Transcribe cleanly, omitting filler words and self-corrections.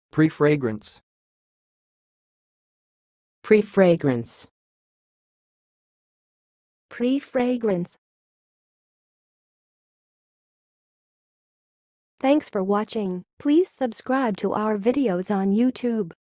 Prefragrance. Prefragrance. Prefragrance. Thanks for watching. Please subscribe to our videos on YouTube.